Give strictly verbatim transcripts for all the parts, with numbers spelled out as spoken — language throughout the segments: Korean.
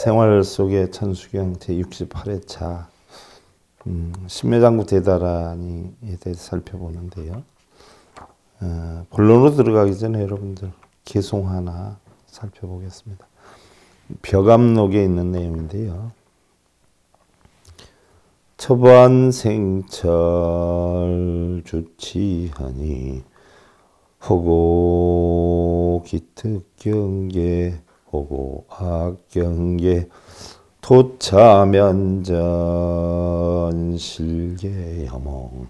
생활 속의 천수경 제육십팔 회차 음, 신묘장구 대다라니에 대해서 살펴보는데요. 어, 본론으로 들어가기 전에 여러분들 개송 하나 살펴보겠습니다. 벽암록에 있는 내용인데요. 처반생철 주치하니 호고 기특경계 호고 악경계 토차면전 실계여몽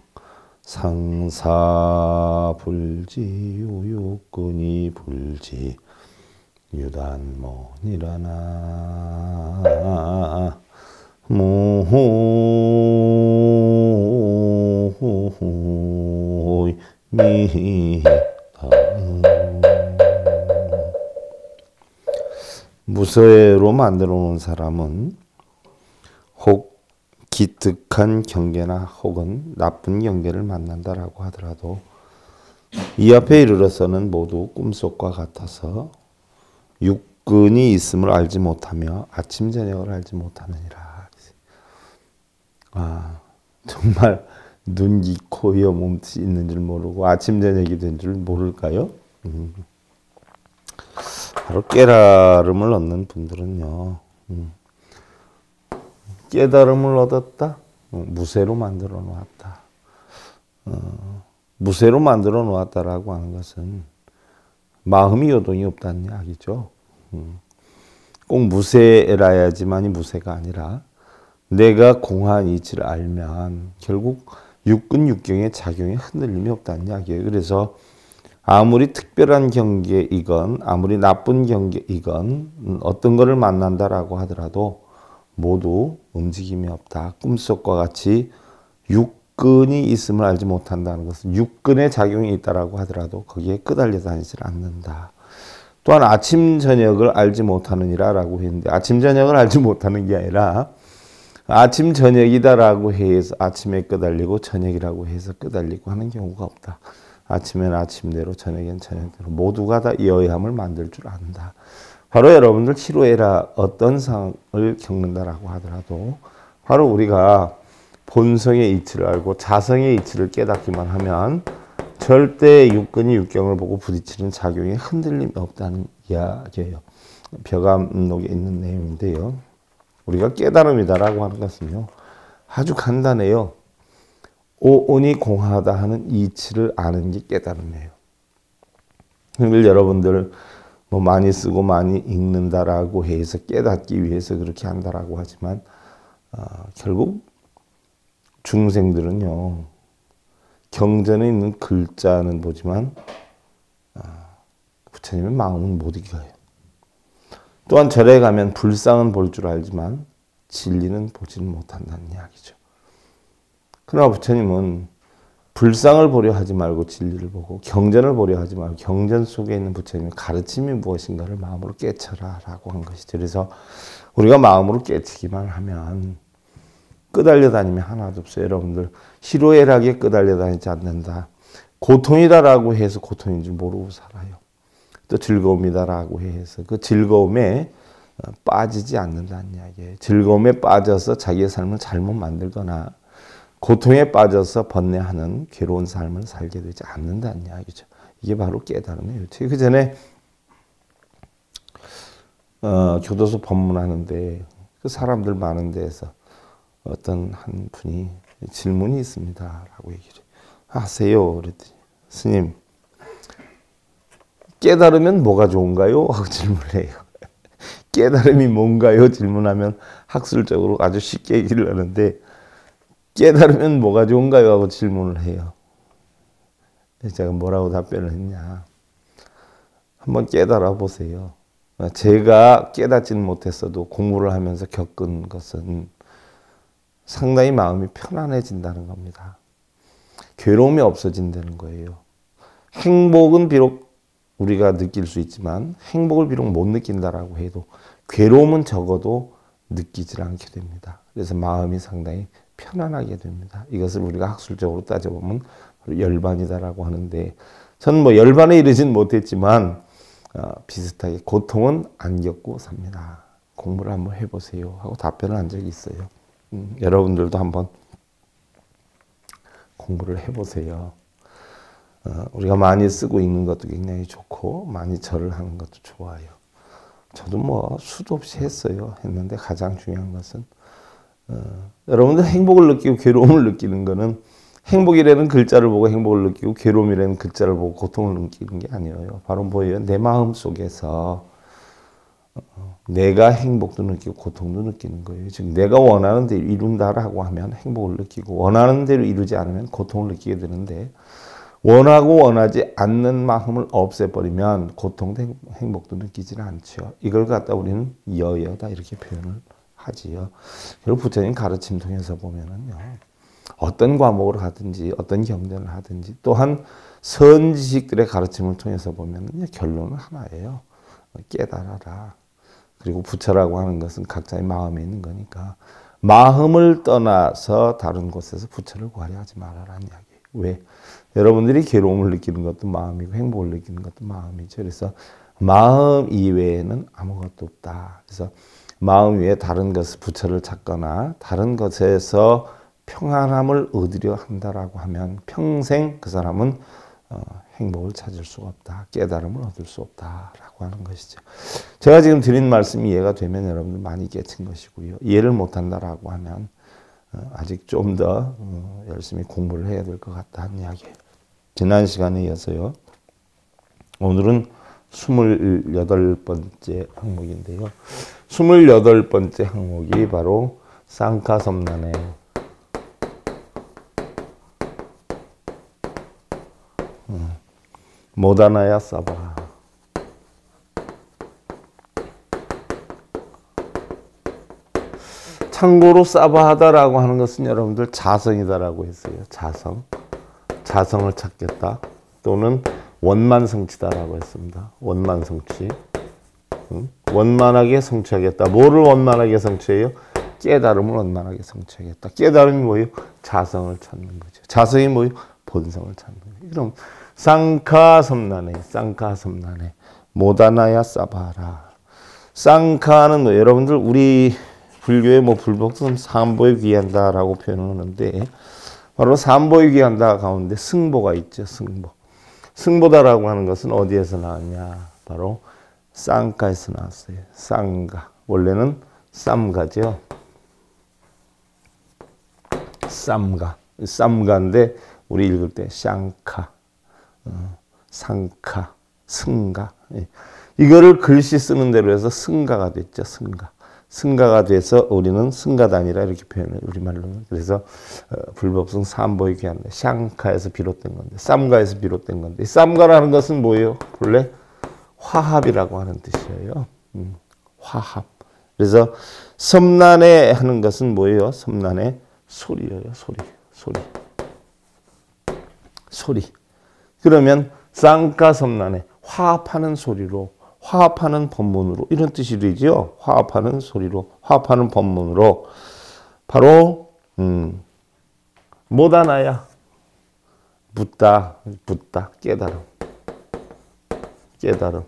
상사불지 우유꾼이 불지 유단모니라나 무호이 미다 무쇠로 만들어 놓은 사람은 혹 기특한 경계나 혹은 나쁜 경계를 만난다라고 하더라도 이 앞에 이르러서는 모두 꿈속과 같아서 육근이 있음을 알지 못하며 아침 저녁을 알지 못하느니라. 아, 정말 눈, 귀, 코, 여, 몸짓이 있는 줄 모르고 아침 저녁이 된 줄 모를까요? 음. 바로 깨달음을 얻는 분들은요. 음. 깨달음을 얻었다. 어, 무쇠로 만들어 놓았다. 어, 무쇠로 만들어 놓았다라고 하는 것은 마음이 요동이 없다는 이야기죠. 음. 꼭 무쇠라야지만이 무쇠가 아니라 내가 공한 이치를 알면 결국 육근 육경의 작용에 흔들림이 없다는 이야기예요. 그래서 아무리 특별한 경계이건 아무리 나쁜 경계이건 어떤 것을 만난다라고 하더라도 모두 움직임이 없다. 꿈속과 같이 육근이 있음을 알지 못한다는 것은 육근의 작용이 있다라고 하더라도 거기에 끄달려 다니질 않는다. 또한 아침 저녁을 알지 못하느니라 라고 했는데 아침 저녁을 알지 못하는 게 아니라 아침 저녁이다라고 해서 아침에 끄달리고 저녁이라고 해서 끄달리고 하는 경우가 없다. 아침엔 아침대로 저녁엔 저녁대로 모두가 다 여의함을 만들 줄 안다. 바로 여러분들 희로애라 어떤 상황을 겪는다라고 하더라도 바로 우리가 본성의 이치를 알고 자성의 이치를 깨닫기만 하면 절대 육근이 육경을 보고 부딪히는 작용에 흔들림이 없다는 이야기예요. 벽암록에 있는 내용인데요. 우리가 깨달음이다라고 하는 것은요. 아주 간단해요. 오온이 공하다 하는 이치를 아는 게 깨달음이에요. 늘 여러분들 뭐 많이 쓰고 많이 읽는다라고 해서 깨닫기 위해서 그렇게 한다라고 하지만 어, 결국 중생들은요. 경전에 있는 글자는 보지만 어, 부처님의 마음은 못 이겨요. 또한 절에 가면 불상은 볼 줄 알지만 진리는 보지는 못한다는 이야기죠. 그러나 부처님은 불상을 보려 하지 말고 진리를 보고 경전을 보려 하지 말고 경전 속에 있는 부처님의 가르침이 무엇인가를 마음으로 깨쳐라 라고 한 것이죠. 그래서 우리가 마음으로 깨치기만 하면 끄달려 다니면 하나도 없어요. 여러분들 희로애락에 끄달려 다니지 않는다. 고통이다라고 해서 고통인 줄 모르고 살아요. 또 즐거움이다라고 해서 그 즐거움에 빠지지 않는다는 이야기예요. 즐거움에 빠져서 자기의 삶을 잘못 만들거나 고통에 빠져서 번뇌하는 괴로운 삶을 살게 되지 않는다는 이야기죠. 이게 바로 깨달음이에요. 그 전에 어, 교도소 법문하는데 그 사람들 많은 데에서 어떤 한 분이 질문이 있습니다. 라고 얘기를 하세요. 그랬더니 스님 깨달으면 뭐가 좋은가요? 하고 질문을 해요. 깨달음이 뭔가요? 질문하면 학술적으로 아주 쉽게 얘기를 하는데 깨달으면 뭐가 좋은가요? 하고 질문을 해요. 제가 뭐라고 답변을 했냐. 한번 깨달아 보세요. 제가 깨닫지는 못했어도 공부를 하면서 겪은 것은 상당히 마음이 편안해진다는 겁니다. 괴로움이 없어진다는 거예요. 행복은 비록 우리가 느낄 수 있지만 행복을 비록 못 느낀다라고 해도 괴로움은 적어도 느끼질 않게 됩니다. 그래서 마음이 상당히 편안하게 됩니다. 이것을 우리가 학술적으로 따져보면 열반이다라고 하는데 저는 뭐 열반에 이르진 못했지만 어, 비슷하게 고통은 안 겪고 삽니다. 공부를 한번 해보세요 하고 답변을 한 적이 있어요. 음, 여러분들도 한번 공부를 해보세요. 어, 우리가 많이 쓰고 있는 것도 굉장히 좋고 많이 절을 하는 것도 좋아요. 저도 뭐 수도 없이 했어요. 했는데 가장 중요한 것은 어, 여러분들 행복을 느끼고 괴로움을 느끼는 거는 행복이라는 글자를 보고 행복을 느끼고 괴로움이라는 글자를 보고 고통을 느끼는 게 아니에요. 바로 뭐예요? 내 마음 속에서 어, 내가 행복도 느끼고 고통도 느끼는 거예요. 즉 내가 원하는 대로 이룬다라고 하면 행복을 느끼고 원하는 대로 이루지 않으면 고통을 느끼게 되는데 원하고 원하지 않는 마음을 없애버리면 고통도 행복도 느끼지는 않죠. 이걸 갖다 우리는 여여다 이렇게 표현을 하지요. 그리고 부처님 가르침 통해서 보면은요. 어떤 과목을 하든지 어떤 경전을 하든지 또한 선지식들의 가르침을 통해서 보면은요. 결론은 하나예요. 깨달아라. 그리고 부처라고 하는 것은 각자의 마음에 있는 거니까 마음을 떠나서 다른 곳에서 부처를 구하려하지 말아라는 이야기예요. 왜? 여러분들이 괴로움을 느끼는 것도 마음이고 행복을 느끼는 것도 마음이죠. 그래서 마음 이외에는 아무것도 없다. 그래서 마음 위에 다른 것을 부처를 찾거나 다른 것에서 평안함을 얻으려 한다라고 하면 평생 그 사람은 어, 행복을 찾을 수가 없다. 깨달음을 얻을 수 없다라고 하는 것이죠. 제가 지금 드린 말씀이 이해가 되면 여러분들 많이 깨친 것이고요. 이해를 못한다라고 하면 어, 아직 좀 더 어, 열심히 공부를 해야 될 것 같다는 이야기예요. 지난 시간에 이어서요. 오늘은 스물여덟 번째 항목인데요. 스물여덟 번째 항목이 바로 쌍카섬난의 음, 모다나야 사바. 참고로 사바하다라고 하는 것은 여러분들 자성이다라고 했어요. 자성. 자성을 찾겠다. 또는 원만성취다라고 했습니다. 원만성취. 응? 원만하게 성취하겠다. 뭐를 원만하게 성취해요? 깨달음을 원만하게 성취하겠다. 깨달음이 뭐예요? 자성을 찾는 거죠. 자성이 뭐예요? 본성을 찾는 거예요. 그럼 쌍카섬난에, 쌍카섬난에 모다나야 사바라. 쌍카는 뭐 여러분들 우리 불교의 뭐 불법은 삼보에 귀한다라고 표현을 하는데 바로 삼보에 귀한다 가운데 승보가 있죠. 승보. 승보다라고 하는 것은 어디에서 나왔냐? 바로 쌍가에서 나왔어요. 쌍가. 원래는 쌈가죠. 쌈가. 쌈가인데 우리 읽을 때 쌍카, 어, 상카, 승가. 예. 이거를 글씨 쓰는 대로 해서 승가가 됐죠. 승가. 승가가 돼서 우리는 승가단이라 이렇게 표현해요. 우리말로는. 그래서 어, 불법성 삼보에 귀한다. 샹카에서 비롯된 건데 쌈가에서 비롯된 건데 쌈가라는 것은 뭐예요? 본래 화합이라고 하는 뜻이에요. 음, 화합. 그래서 섬난에 하는 것은 뭐예요? 섬난에 소리예요. 소리. 소리. 소리. 그러면 쌍가 섬난에 화합하는 소리로 화합하는 법문으로 이런 뜻이 되죠. 화합하는 소리로 화합하는 법문으로 바로 음, 모다나야 묻다 묻다 깨달음 깨달음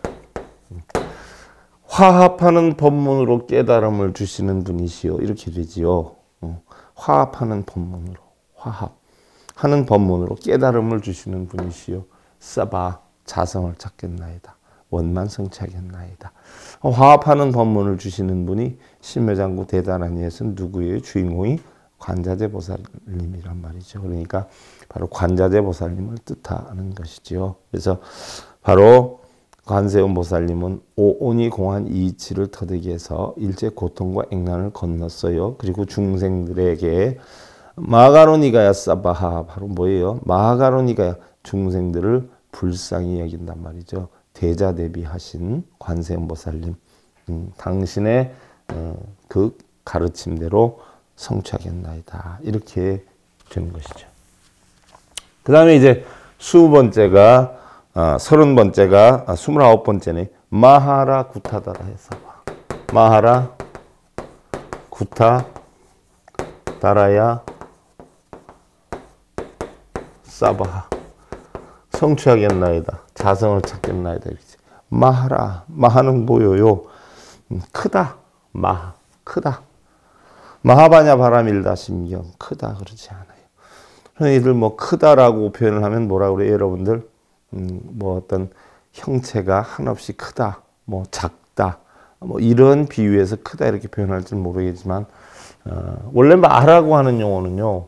화합하는 법문으로 깨달음을 주시는 분이시요 이렇게 되지요. 어, 화합하는 법문으로 화합하는 법문으로 깨달음을 주시는 분이시요 사바 자성을 찾겠나이다. 원만성취하겠나이다. 화합하는 법문을 주시는 분이 신묘장구 대단한 예수는 누구예요? 주인공이 관자재 보살님이란 말이죠. 그러니까 바로 관자재 보살님을 뜻하는 것이지요. 그래서 바로 관세음 보살님은 오온이 공한 이치를 터득이 해서 일체 고통과 액난을 건넜어요. 그리고 중생들에게 마가로니가야 사바하 바로 뭐예요? 마가로니가야 중생들을 불쌍히 여긴단 말이죠. 대자 대비하신 관세음 보살님, 음, 당신의 어, 그 가르침대로 성취하겠나이다. 이렇게 되는 것이죠. 그 다음에 이제 스무 번째가, 아, 서른 번째가, 아, 스물아홉 번째네. 마하라 구타다라 해서. 마하라 구타 다라야 사바하. 성취하겠나이다. 자성을 찾겠나이다. 마하라. 마하는 뭐요요? 크다. 마하, 크다. 마하바냐 바라밀다 심경, 크다 그러지 않아요. 흔히들 뭐 크다라고 표현을 하면 뭐라고 그래요, 여러분들? 음, 뭐 어떤 형체가 한없이 크다, 뭐 작다, 뭐 이런 비유에서 크다 이렇게 표현할지 모르겠지만, 어, 원래 마라고 하는 용어는요,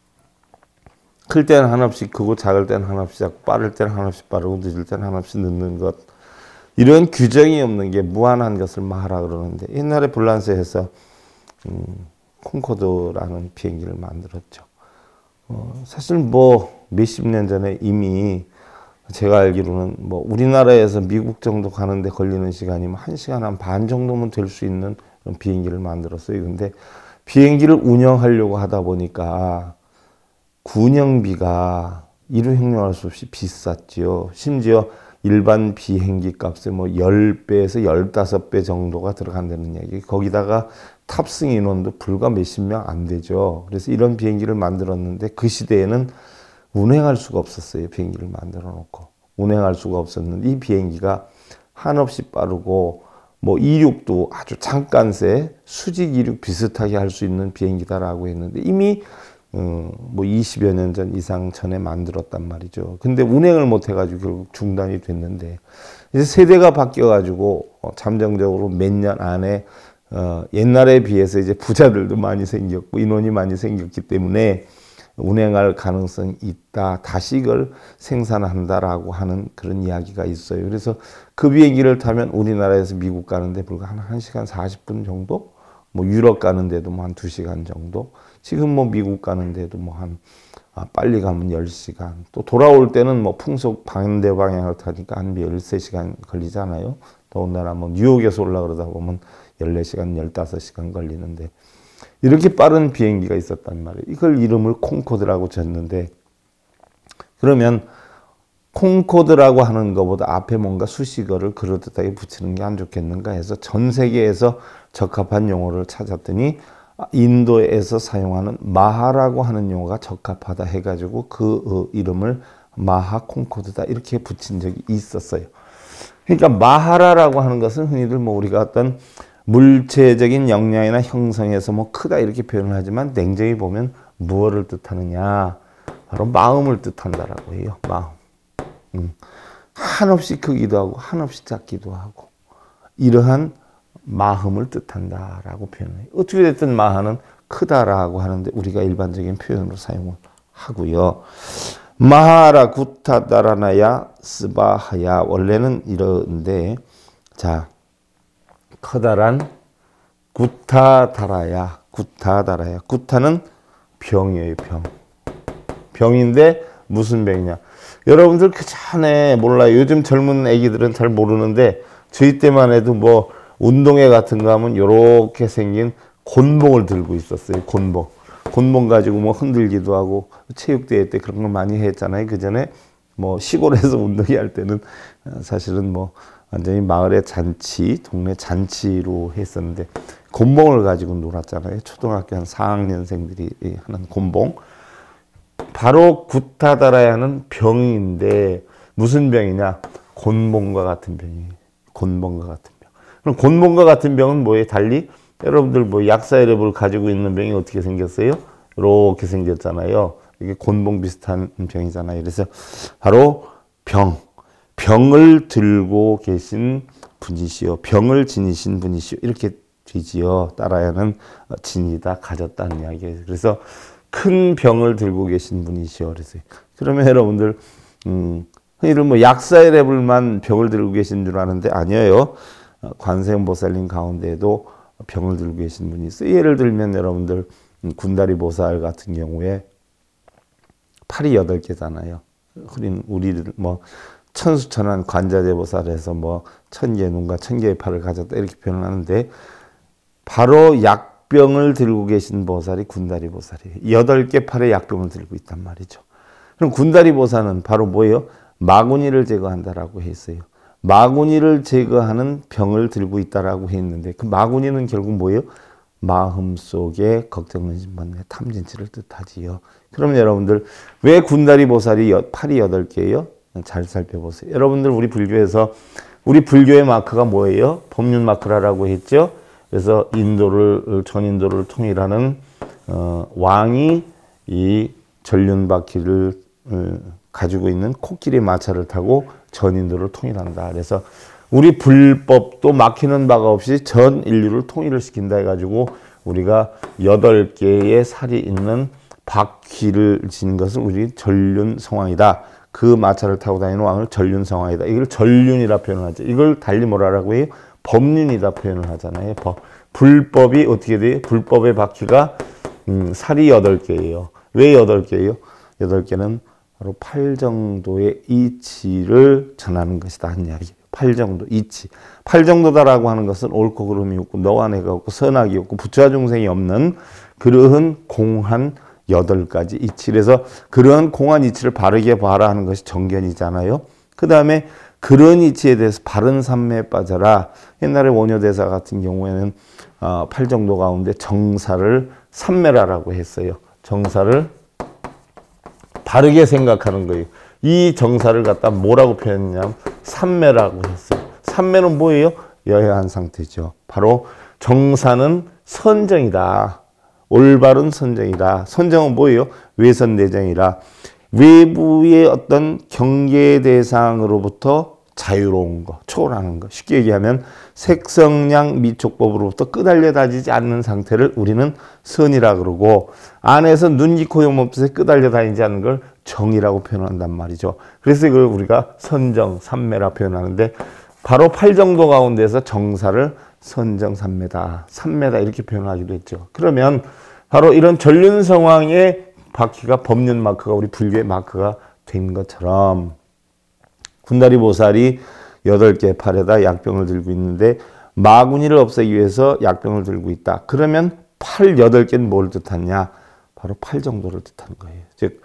클 때는 한없이 크고 작을 때는 한없이 작고 빠를 때는 한없이 빠르고 늦을 때는 한없이 늦는 것, 이런 규정이 없는 게 무한한 것을 마하라 그러는데, 옛날에 불란서에서 음, 콩코드라는 비행기를 만들었죠. 어, 사실 뭐 몇십 년 전에 이미 제가 알기로는 뭐 우리나라에서 미국 정도 가는데 걸리는 시간이면 한 시간 한 반 정도면 될 수 있는 그런 비행기를 만들었어요. 근데 비행기를 운영하려고 하다 보니까 운영비가 이루 형용할 수 없이 비쌌지요. 심지어 일반 비행기 값의 뭐 십 배에서 십오 배 정도가 들어간다는 이야기. 거기다가 탑승 인원도 불과 몇십 명 안 되죠. 그래서 이런 비행기를 만들었는데 그 시대에는 운행할 수가 없었어요. 비행기를 만들어 놓고. 운행할 수가 없었는데 이 비행기가 한없이 빠르고 뭐 이륙도 아주 잠깐새 수직 이륙 비슷하게 할 수 있는 비행기다라고 했는데 이미 어, 뭐 이십여 년 전 이상 전에 만들었단 말이죠. 근데 운행을 못 해가지고 결국 중단이 됐는데 이제 세대가 바뀌어가지고 어, 잠정적으로 몇 년 안에 어, 옛날에 비해서 이제 부자들도 많이 생겼고 인원이 많이 생겼기 때문에 운행할 가능성이 있다. 다시 이걸 생산한다라고 하는 그런 이야기가 있어요. 그래서 그 비행기를 타면 우리나라에서 미국 가는데 불과 한 1시간 사십 분 정도? 뭐 유럽 가는데도 뭐 한 두 시간 정도? 지금 뭐 미국 가는데도 뭐 한 아, 빨리 가면 열 시간. 또 돌아올 때는 뭐 풍속 반대 방향을 타니까 한 열세 시간 걸리잖아요. 더군다나 뭐 뉴욕에서 올라가다 보면 열네 시간, 열다섯 시간 걸리는데 이렇게 빠른 비행기가 있었단 말이에요. 이걸 이름을 콩코드라고 졌는데 그러면 콩코드라고 하는 것보다 앞에 뭔가 수식어를 그럴듯하게 붙이는 게 안 좋겠는가 해서 전 세계에서 적합한 용어를 찾았더니 인도에서 사용하는 마하라고 하는 용어가 적합하다 해가지고 그 이름을 마하 콩코드다 이렇게 붙인 적이 있었어요. 그러니까 마하라라고 하는 것은 흔히들 뭐 우리가 어떤 물체적인 역량이나 형성에서 뭐 크다 이렇게 표현을 하지만 냉정히 보면 무엇을 뜻하느냐? 바로 마음을 뜻한다라고 해요. 마음. 음. 한없이 크기도 하고 한없이 작기도 하고 이러한 마음을 뜻한다라고 표현해요. 어떻게 됐든 마하는 크다라고 하는데 우리가 일반적인 표현으로 사용을 하고요. 마하라 구타다라나야 스바하야 원래는 이런데 자 커다란 구타다라야 구타다라야 구타는 병이에요. 병. 병인데 무슨 병이냐? 여러분들 그 전에 몰라요. 요즘 젊은 애기들은 잘 모르는데 저희 때만 해도 뭐 운동회 같은 거 하면 요렇게 생긴 곤봉을 들고 있었어요. 곤봉. 곤봉 가지고 뭐 흔들기도 하고 체육대회 때 그런 거 많이 했잖아요. 그 전에 뭐 시골에서 운동회 할 때는 사실은 뭐 완전히 마을의 잔치, 동네 잔치로 했었는데 곤봉을 가지고 놀았잖아요. 초등학교 한 사 학년생들이 하는 곤봉. 바로 구타다라야는 병인데 무슨 병이냐? 곤봉과 같은 병이에요. 곤봉과 같은 병. 그럼 곤봉과 같은 병은 뭐예요? 달리 여러분들 뭐 약사이럽을 가지고 있는 병이 어떻게 생겼어요? 이렇게 생겼잖아요. 이게 곤봉 비슷한 병이잖아요. 그래서 바로 병. 병을 들고 계신 분이시여. 병을 지니신 분이시여. 이렇게 되지요. 따라야는 지니다, 가졌다는 이야기예요. 그래서 큰 병을 들고 계신 분이시여. 그래서 그러면 여러분들 음, 흔히들 뭐 약사의 레벨만 병을 들고 계신 줄 아는데 아니에요. 관세음보살님 가운데에도 병을 들고 계신 분이 있어요. 예를 들면 여러분들 군다리 보살 같은 경우에 팔이 여덟 개잖아요. 우리는 우리를 뭐 천수천한 관자재 보살에서 뭐 천 개의 눈과 천 개의 팔을 가졌다 이렇게 표현하는데 바로 약병을 들고 계신 보살이 군다리 보살이에요. 여덟 개 팔의 약병을 들고 있단 말이죠. 그럼 군다리 보살은 바로 뭐예요? 마구니를 제거한다라고 했어요. 마구니를 제거하는 병을 들고 있다라고 했는데 그 마구니는 결국 뭐예요? 마음속에 걱정, 근심, 번뇌, 탐진치를 뜻하지요. 그럼 여러분들 왜 군다리 보살이 팔이 여덟 개예요? 잘 살펴보세요. 여러분들 우리 불교에서 우리 불교의 마크가 뭐예요? 법륜 마크라고 했죠. 그래서 인도를 전인도를 통일하는 어, 왕이 이 전륜바퀴를 어, 가지고 있는 코끼리 마차를 타고 전인도를 통일한다. 그래서 우리 불법도 막히는 바가 없이 전 인류를 통일을 시킨다 해가지고 우리가 여덟 개의 살이 있는 바퀴를 진 것을 우리 전륜성왕이다. 그 마차를 타고 다니는 왕을 전륜성왕이다. 이걸 전륜이라 표현을 하죠. 이걸 달리 뭐라고 해요? 법륜이다 표현을 하잖아요. 법. 불법이 어떻게 돼요? 불법의 바퀴가 음, 살이 여덟 개예요. 왜 여덟 개예요? 여덟 개는 바로 팔정도의 이치를 전하는 것이다 하는 이야기예요. 팔정도, 이치. 팔정도다라고 하는 것은 옳고 그름이 없고 너와 내가 없고 선악이 없고 부처와 중생이 없는 그러한 공한 여덟 가지 이치. 그래서 그러한 공한 이치를 바르게 봐라 하는 것이 정견이잖아요. 그 다음에 그런 이치에 대해서 바른 삼매에 빠져라. 옛날에 원효대사 같은 경우에는 어, 팔정도 가운데 정사를 삼매라라고 했어요. 정사를 바르게 생각하는 거예요. 이 정사를 갖다 뭐라고 표현했냐면 삼매라고 했어요. 삼매는 뭐예요? 여해한 상태죠. 바로 정사는 선정이다. 올바른 선정이다. 선정은 뭐예요? 외선내정이라. 외부의 어떤 경계 대상으로부터 자유로운 거, 초월하는 거. 쉽게 얘기하면 색성량 미촉법으로부터 끄달려 다니지 않는 상태를 우리는 선이라 그러고, 안에서 눈, 이, 코, 염 없이 끄달려 다니지 않는 걸 정이라고 표현한단 말이죠. 그래서 이걸 우리가 선정, 삼매라 표현하는데, 바로 팔정도 가운데서 정사를 선정 삼매다, 삼매다 이렇게 표현하기도 했죠. 그러면 바로 이런 전륜성왕의 바퀴가 법륜 마크가 우리 불교의 마크가 된 것처럼 군다리 보살이 여덟 개 팔에다 약병을 들고 있는데 마구니를 없애기 위해서 약병을 들고 있다. 그러면 팔, 여덟 개는 뭘 뜻하냐? 바로 팔정도를 뜻하는 거예요. 즉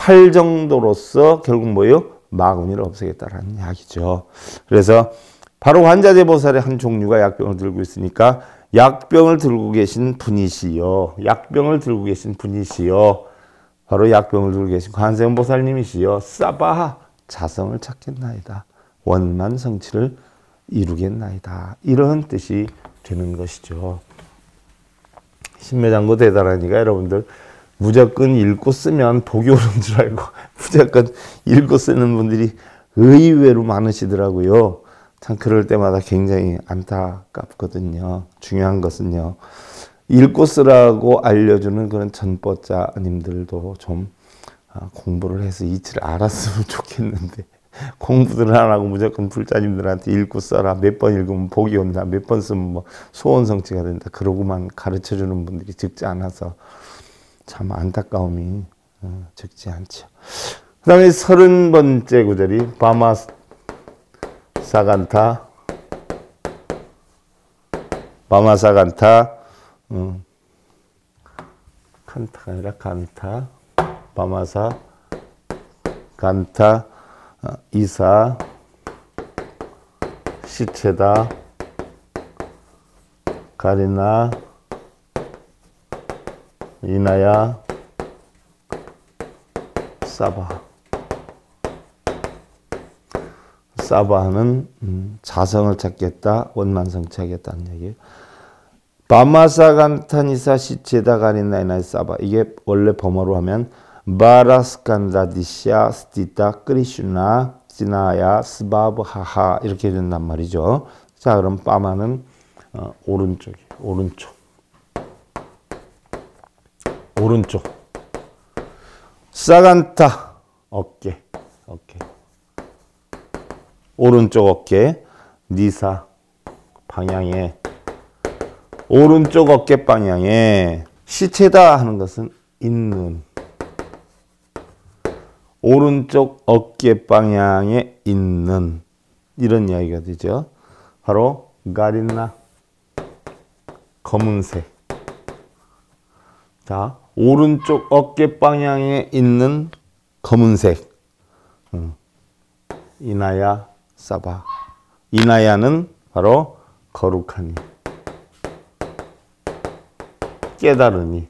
팔정도로서 결국 뭐예요? 마구니를 없애겠다라는 이야기죠. 그래서 바로 환자제 보살의 한 종류가 약병을 들고 있으니까 약병을 들고 계신 분이시여, 약병을 들고 계신 분이시여, 바로 약병을 들고 계신 관세음 보살님이시여, 싸바 자성을 찾겠나이다. 원만 성취를 이루겠나이다. 이런 뜻이 되는 것이죠. 신묘장구 대단하니까 여러분들 무조건 읽고 쓰면 복이 오는 줄 알고 무조건 읽고 쓰는 분들이 의외로 많으시더라고요. 참 그럴 때마다 굉장히 안타깝거든요. 중요한 것은요, 읽고 쓰라고 알려주는 그런 전법자님들도 좀 공부를 해서 이치를 알았으면 좋겠는데, 공부들을 안 하고 무조건 불자님들한테 읽고 써라, 몇 번 읽으면 복이 온다, 몇 번 쓰면 뭐 소원 성취가 된다, 그러고만 가르쳐주는 분들이 적지 않아서 참 안타까움이 적지 않죠. 그 다음에 서른 번째 구절이 바마 사간타, 바마 사간타, 음, 칸타가 아니라 간타, 바마사, 간타, 이사, 시체다, 가리나, 이나야, 사바. 사바는 음, 자성을 찾겠다, 원만성취하겠다는 얘기예요. 바마사간타니사 시체다 가리나이나 사바. 이게 원래 범어로 하면 바라스칸다디샤 스티타 크리슈나 시나야 스바브하하 이렇게 된단 말이죠. 자, 그럼 바마는 어, 오른쪽이 오른쪽 오른쪽 사간타 어깨 어깨 오른쪽 어깨 니사 방향에 오른쪽 어깨 방향에 시체다 하는 것은 있는 오른쪽 어깨 방향에 있는 이런 이야기가 되죠. 바로 가린나 검은색. 자, 오른쪽 어깨 방향에 있는 검은색. 음. 이나야 사바. 이나야는 바로 거룩하니, 깨달으니.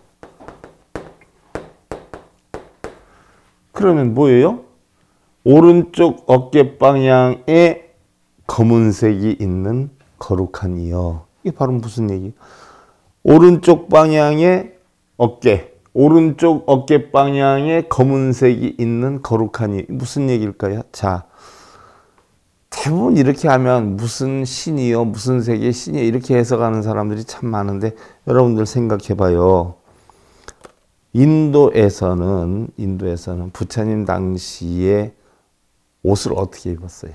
그러면 뭐예요? 오른쪽 어깨 방향에 검은색이 있는 거룩한 이여. 이게 바로 무슨 얘기? 오른쪽 방향의 어깨, 오른쪽 어깨 방향에 검은색이 있는 거룩한 이 무슨 얘기일까요? 자, 대부분 이렇게 하면 무슨 신이요, 무슨 색의 신이요 이렇게 해석하는 사람들이 참 많은데 여러분들 생각해봐요. 인도에서는 인도에서는 부처님 당시에 옷을 어떻게 입었어요?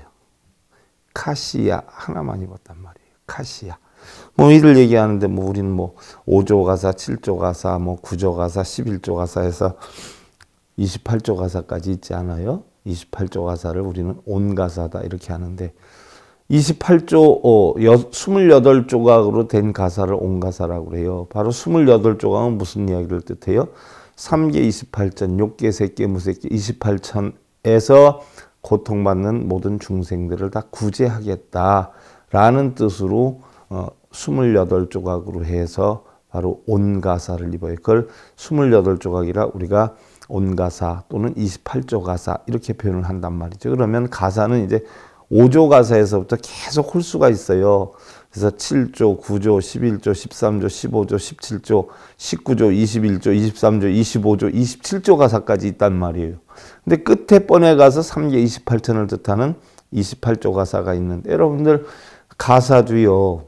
카시야 하나만 입었단 말이에요. 카시야. 뭐 이를 얘기하는데 뭐 우리는 뭐 오조 가사, 칠조 가사, 뭐 구조 가사, 십일조 가사에서 이십팔조 가사까지 있지 않아요? 이십팔조 가사를 우리는 온가사다 이렇게 하는데 이십팔조, 어, 이십팔 조각으로 된 가사를 온가사라고 그래요. 바로 이십팔 조각은 무슨 이야기를 뜻해요? 삼계 이십팔천, 욕계, 색계, 무색계, 이십팔천에서 고통받는 모든 중생들을 다 구제하겠다라는 뜻으로 어, 이십팔 조각으로 해서 바로 온가사를 입어요. 그걸 이십팔 조각이라 우리가 온가사 또는 이십팔조 가사 이렇게 표현을 한단 말이죠. 그러면 가사는 이제 오조 가사에서부터 계속 홀수가 있어요. 그래서 칠조, 구조, 십일조, 십삼조, 십오조, 십칠조, 십구조, 이십일조, 이십삼조, 이십오조, 이십칠조 가사까지 있단 말이에요. 근데 끝에 번에 가서 삼계 이십팔천을 뜻하는 이십팔조 가사가 있는데 여러분들 가사도요.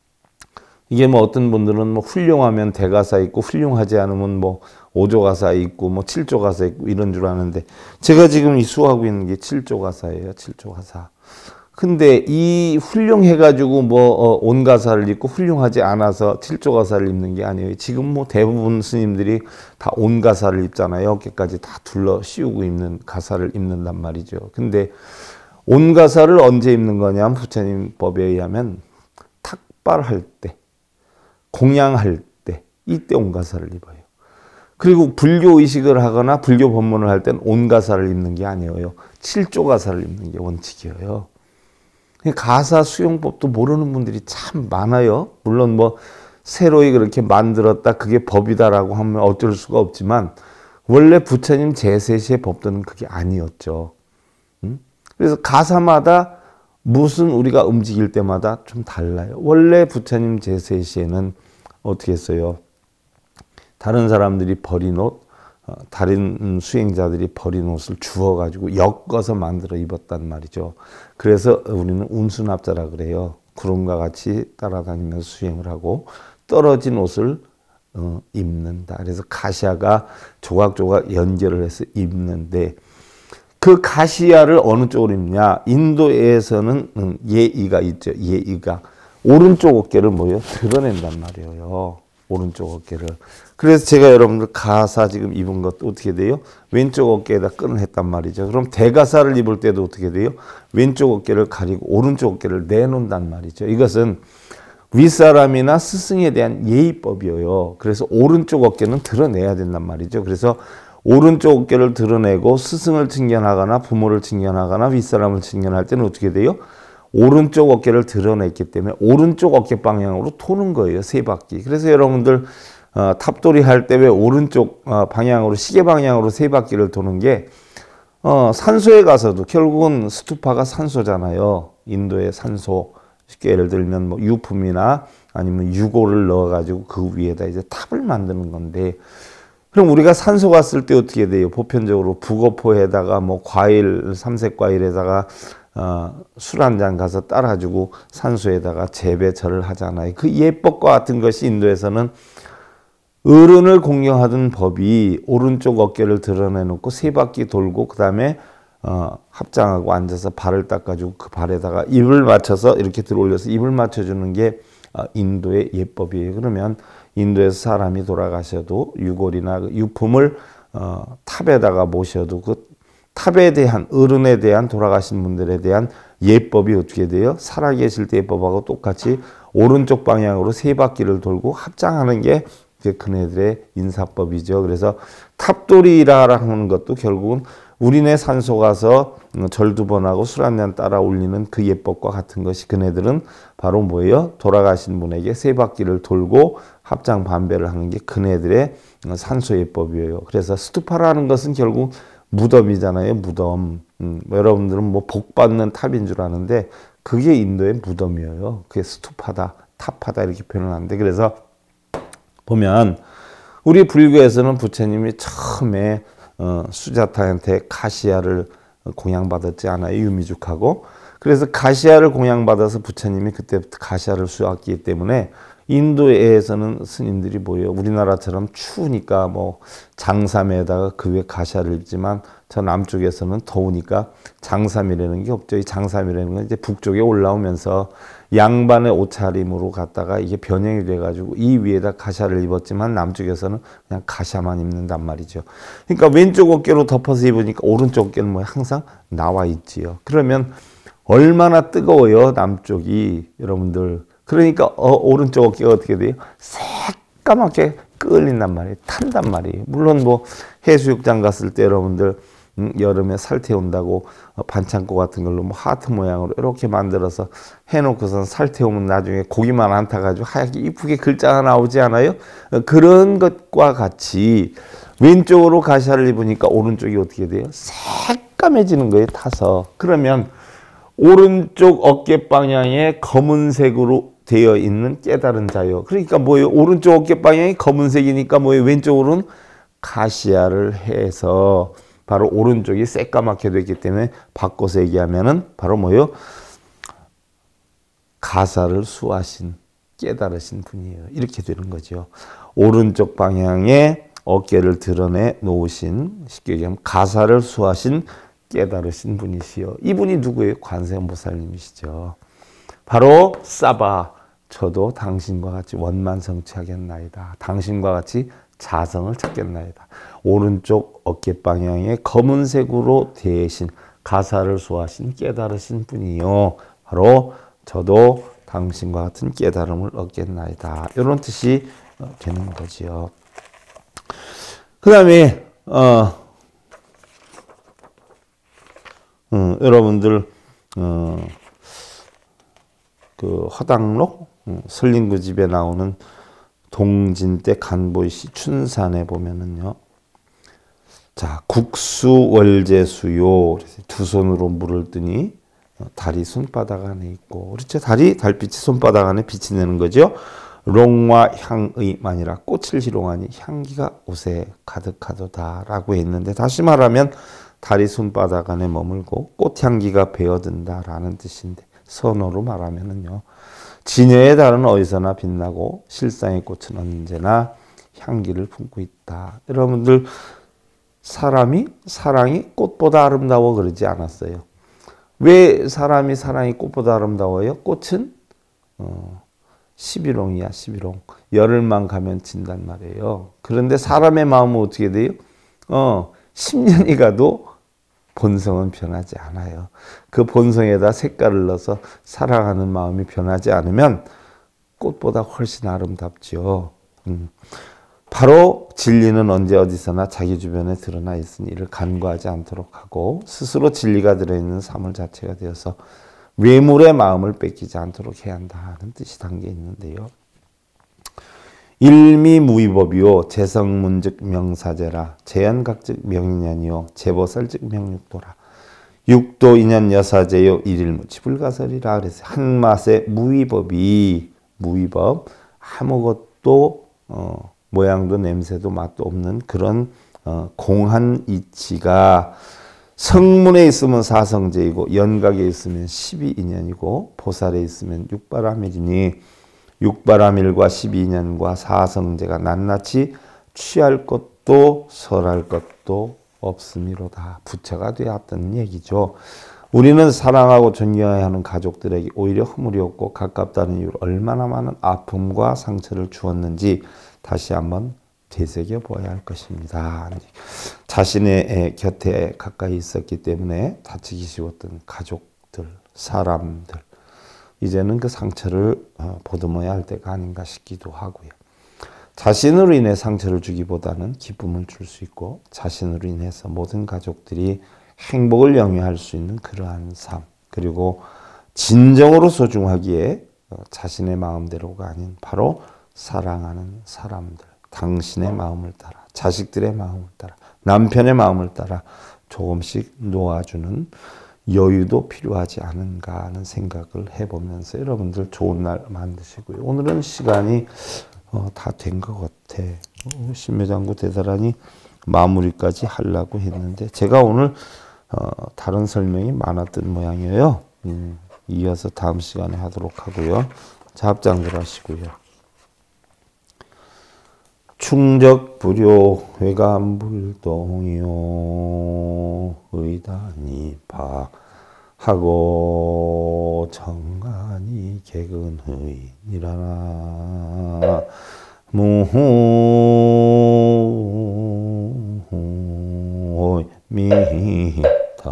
이게 뭐 어떤 분들은 뭐 훌륭하면 대가사 있고 훌륭하지 않으면 뭐 오조 가사 있고 뭐 칠조 가사 있고 이런 줄 아는데 제가 지금 이 수하고 있는 게 칠조 가사예요. 칠조 가사. 근데 이 훌륭해가지고 뭐 온 가사를 입고 훌륭하지 않아서 칠조 가사를 입는 게 아니에요. 지금 뭐 대부분 스님들이 다 온 가사를 입잖아요. 어깨까지 다 둘러 씌우고 입는 가사를 입는단 말이죠. 근데 온 가사를 언제 입는 거냐면 부처님 법에 의하면 탁발할 때, 공양할 때 이때 온 가사를 입어요. 그리고 불교 의식을 하거나 불교 법문을 할 때는 온 가사를 입는 게 아니에요. 칠조 가사를 입는 게 원칙이에요. 가사 수용법도 모르는 분들이 참 많아요. 물론 뭐 새로이 그렇게 만들었다 그게 법이다라고 하면 어쩔 수가 없지만 원래 부처님 제세시의 법도는 그게 아니었죠. 음? 그래서 가사마다 무슨 우리가 움직일 때마다 좀 달라요. 원래 부처님 제세시에는 어떻게 했어요? 다른 사람들이 버린 옷, 다른 수행자들이 버린 옷을 주워가지고 엮어서 만들어 입었단 말이죠. 그래서 우리는 운수납자라 그래요. 구름과 같이 따라다니면서 수행을 하고 떨어진 옷을 어, 입는다. 그래서 가시아가 조각조각 연결을 해서 입는데 그 가시아를 어느 쪽으로 입냐? 인도에서는 음, 예의가 있죠. 예의가 오른쪽 어깨를 뭐요? 드러낸단 말이에요. 오른쪽 어깨를. 그래서 제가 여러분들 가사 지금 입은 것도 어떻게 돼요? 왼쪽 어깨에다 끈을 했단 말이죠. 그럼 대가사를 입을 때도 어떻게 돼요? 왼쪽 어깨를 가리고 오른쪽 어깨를 내놓는단 말이죠. 이것은 윗사람이나 스승에 대한 예의법이에요. 그래서 오른쪽 어깨는 드러내야 된단 말이죠. 그래서 오른쪽 어깨를 드러내고 스승을 칭견하거나 부모를 칭견하거나 윗사람을 칭견할 때는 어떻게 돼요? 오른쪽 어깨를 드러냈기 때문에 오른쪽 어깨 방향으로 도는 거예요. 세 바퀴. 그래서 여러분들 어, 탑돌이 할 때 왜 오른쪽 어, 방향으로 시계 방향으로 세 바퀴를 도는 게 어, 산소에 가서도 결국은 스투파가 산소잖아요. 인도의 산소. 쉽게 예를 들면 뭐 유품이나 아니면 유골을 넣어가지고 그 위에다 이제 탑을 만드는 건데 그럼 우리가 산소 갔을 때 어떻게 돼요? 보편적으로 북어포에다가 뭐 과일, 삼색 과일에다가 어, 술 한 잔 가서 따라주고 산소에다가 재배철을 하잖아요. 그 예법과 같은 것이 인도에서는 어른을 공경하던 법이 오른쪽 어깨를 드러내놓고 세 바퀴 돌고 그 다음에 어, 합장하고 앉아서 발을 닦아주고 그 발에다가 입을 맞춰서 이렇게 들어올려서 입을 맞춰주는 게 어, 인도의 예법이에요. 그러면 인도에서 사람이 돌아가셔도 유골이나 그 유품을 어, 탑에다가 모셔도 그 탑에 대한 어른에 대한 돌아가신 분들에 대한 예법이 어떻게 돼요? 살아계실 때 예법하고 똑같이 오른쪽 방향으로 세 바퀴를 돌고 합장하는 게 그네들의 인사법이죠. 그래서 탑돌이라는 것도 결국은 우리네 산소 가서 절 두 번 하고 술 한 잔 따라 올리는 그 예법과 같은 것이 그네들은 바로 뭐예요? 돌아가신 분에게 세 바퀴를 돌고 합장 반배를 하는 게 그네들의 산소 예법이에요. 그래서 스투파라는 것은 결국 무덤이잖아요. 무덤. 음, 여러분들은 뭐 복 받는 탑인 줄 아는데 그게 인도의 무덤이에요. 그게 스투파다. 타파다 이렇게 표현하는데, 그래서 보면 우리 불교에서는 부처님이 처음에 어, 수자타한테 가시아를 공양받았지 않아요? 유미죽하고. 그래서 가시아를 공양받아서 부처님이 그때부터 가시아를 수확했기 때문에 인도에서는 스님들이 뭐예요? 우리나라처럼 추우니까 뭐 장삼에다가 그 위에 가시아를 입지만 저 남쪽에서는 더우니까 장삼이라는 게 없죠. 이 장삼이라는 건 이제 북쪽에 올라오면서 양반의 옷차림으로 갔다가 이게 변형이 돼가지고 이 위에다 가시아를 입었지만 남쪽에서는 그냥 가시아만 입는단 말이죠. 그러니까 왼쪽 어깨로 덮어서 입으니까 오른쪽 어깨는 뭐 항상 나와 있지요. 그러면 얼마나 뜨거워요, 남쪽이. 여러분들. 그러니까 어, 오른쪽 어깨가 어떻게 돼요? 새까맣게 끓는단 말이에요. 탄단 말이에요. 물론 뭐 해수욕장 갔을 때 여러분들 음, 여름에 살 태운다고 어, 반창고 같은 걸로 뭐 하트 모양으로 이렇게 만들어서 해놓고선 살 태우면 나중에 고기만 안 타가지고 하얗게 이쁘게 글자가 나오지 않아요? 어, 그런 것과 같이 왼쪽으로 가시아를 입으니까 오른쪽이 어떻게 돼요? 새까매지는 거예요, 타서. 그러면 오른쪽 어깨 방향에 검은색으로 되어 있는 깨달은 자요. 그러니까 뭐예요? 오른쪽 어깨 방향이 검은색이니까 뭐예요? 왼쪽으로는 가시아를 해서 바로 오른쪽이 새까맣게 됐기 때문에 바꿔서 얘기하면은 바로 뭐예요? 가사를 수하신 깨달으신 분이에요. 이렇게 되는 거죠. 오른쪽 방향에 어깨를 드러내 놓으신, 쉽게 얘기하면 가사를 수하신 깨달으신 분이시요. 이분이 누구예요? 관세음보살님이시죠. 바로 사바, 저도 당신과 같이 원만성취하겠나이다. 당신과 같이 자성을 찾겠나이다. 오른쪽 어깨 방향에 검은색으로 대신 가사를 수하신 깨달으신 분이요. 바로 저도 당신과 같은 깨달음을 얻겠나이다. 이런 뜻이 되는 거지요. 그 다음에 어, 어, 여러분들 어, 그 허당록 어, 설린구 집에 나오는 동진 때 간보이시 춘산에 보면은요. 자, 국수월제수요. 두 손으로 물을 뜨니 달이 손바닥 안에 있고, 그렇죠? 달이 달빛이 손바닥 안에 빛이 내는 거죠. 롱와 향의 만이라 꽃을 희롱하니 향기가 옷에 가득하도다라고 했는데, 다시 말하면 달이 손바닥 안에 머물고 꽃향기가 배어든다라는 뜻인데, 선어로 말하면은요. 진여의 달은 어디서나 빛나고 실상의 꽃은 언제나 향기를 품고 있다. 여러분들 사람이 사랑이 꽃보다 아름다워 그러지 않았어요. 왜 사람이 사랑이 꽃보다 아름다워요? 꽃은 어, 십일홍이야, 십일홍. 열흘만 가면 진단 말이에요. 그런데 사람의 마음은 어떻게 돼요? 어, 십 년이 가도 본성은 변하지 않아요. 그 본성에다 색깔을 넣어서 사랑하는 마음이 변하지 않으면 꽃보다 훨씬 아름답죠. 음. 바로 진리는 언제 어디서나 자기 주변에 드러나 있으니 이를 간과하지 않도록 하고, 스스로 진리가 들어있는 사물 자체가 되어서 외물의 마음을 뺏기지 않도록 해야 한다는 뜻이 담겨 있는데요. 일미무위법이요 재성문즉 명사제라 재현각즉 명인연이요 재보살즉 명육도라 육도 인연 여사제요 일일무치 불가설이라. 그래서 한 맛의 무위법이 무위법, 아무것도 어, 모양도 냄새도 맛도 없는 그런 어, 공한 이치가 성문에 있으면 사성제이고 연각에 있으면 십이인연이고 보살에 있으면 육바라밀이니 육바라밀과 십이인연과 사성제가 낱낱이 취할 것도 설할 것도 없음이로다. 부처가 되었다는 얘기죠. 우리는 사랑하고 존경해야 하는 가족들에게 오히려 허물이 없고 가깝다는 이유로 얼마나 많은 아픔과 상처를 주었는지 다시 한번 되새겨 보아야 할 것입니다. 자신의 곁에 가까이 있었기 때문에 다치기 쉬웠던 가족들, 사람들, 이제는 그 상처를 보듬어야 할 때가 아닌가 싶기도 하고요. 자신으로 인해 상처를 주기보다는 기쁨을 줄 수 있고, 자신으로 인해서 모든 가족들이 행복을 영위할 수 있는 그러한 삶, 그리고 진정으로 소중하기에 자신의 마음대로가 아닌 바로 사랑하는 사람들, 당신의 마음을 따라, 자식들의 마음을 따라, 남편의 마음을 따라 조금씩 놓아주는 여유도 필요하지 않은가 하는 생각을 해보면서 여러분들 좋은 날 만드시고요. 오늘은 시간이 어, 다 된 것 같아. 어, 신묘장구 대단하니 마무리까지 하려고 했는데 제가 오늘 어, 다른 설명이 많았던 모양이에요. 음, 이어서 다음 시간에 하도록 하고요. 자, 합장들 하시고요. 충적불효 회감불동이요 의단이 파하고 정간이 개근의니라나 무미다.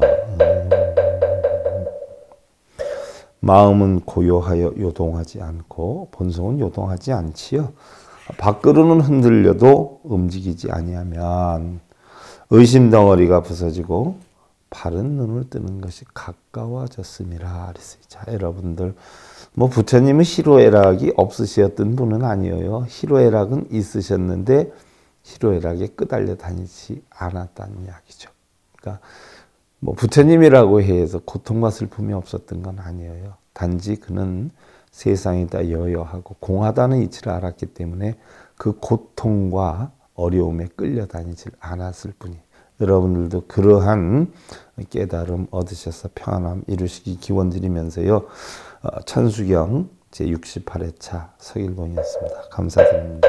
마음은 고요하여 요동하지 않고 본성은 요동하지 않지요. 밖으로는 흔들려도 움직이지 아니하면 의심 덩어리가 부서지고 바른 눈을 뜨는 것이 가까워졌음이라 그랬어요. 자, 여러분들 뭐 부처님은 희로애락이 없으셨던 분은 아니에요. 희로애락은 있으셨는데 희로애락에 끄달려 다니지 않았다는 이야기죠. 그러니까 뭐 부처님이라고 해서 고통과 슬픔이 없었던 건 아니에요. 단지 그는 세상이 다 여여하고 공하다는 이치를 알았기 때문에 그 고통과 어려움에 끌려다니질 않았을 뿐이에요. 여러분들도 그러한 깨달음 얻으셔서 평안함 이루시기 기원드리면서요. 천수경 제육십팔 회차 서길봉이었습니다. 감사드립니다.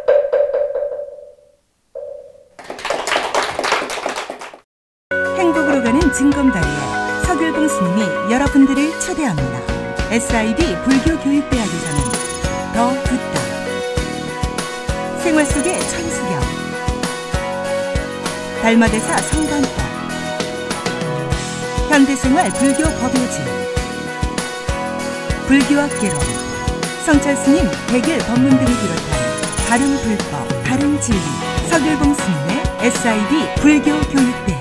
행복으로 가는 징검다리에 서길봉 스님이 여러분들을 초대합니다. 에스아이비 불교교육대학에서는 더 듣다, 생활 속의 천수경, 달마대사 성관법, 현대생활 불교 법요지, 불교학개론, 성찰스님 백일 법문 등을 비롯한 다른 불법, 다른 진리, 서길봉 스님의 에스아이비 불교교육대학.